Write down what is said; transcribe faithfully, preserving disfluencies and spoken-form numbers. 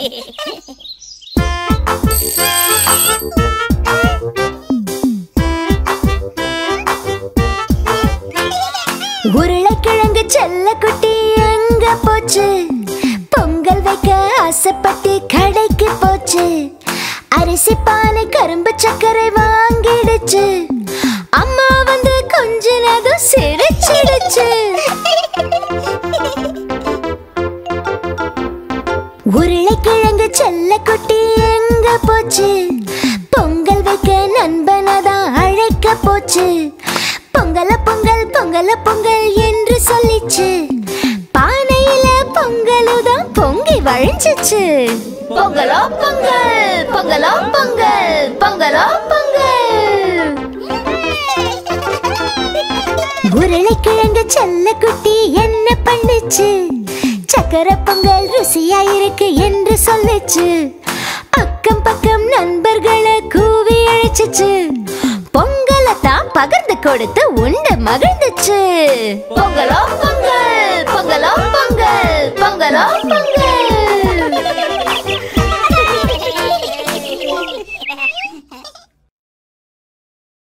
உருளைக்கிழங்கு செல்ல குட்டி எங்க போச்சு? பொங்கல் வைக்க ஆசைப்பட்டு கடைக்கு போச்சு. அரிசி பானை கரும்பு சக்கரை வாங்கிடுச்சு. அம்மா வந்து கொஞ்சினதும் சிரிச்சிடுச்சு. உருளைக்கிழங்கு செல்ல குட்டி எங்க போச்சு? பொங்கல் வைக்க நண்பனதான் அழைக்க போச்சு. பொங்கல பொங்கல் பொங்கல பொங்கல் என்று சொல்லிச்சு. பானையில பொங்கலுதான் பொங்கி வழிஞ்சிச்சு. பொங்கலோ பொங்கல் பொங்கலோ பொங்கல் பொங்கலோ பொங்கல். உருளைக்கிழங்கு செல்ல குட்டி என்ன பண்ணுச்சு? சக்கரை பொங்கல் ருசியா இருக்கு என்று சொல்லுச்சு. அக்கம் பக்கம் நண்பர்களை கூவி அழைச்சிச்சு. பொங்கலத்தான் பகிர்ந்து கொடுத்து உண்டு மகிழ்ந்துச்சு. பொங்கலோ பொங்கல் பொங்கலோ பொங்கல் பொங்கலோ பொங்கல்.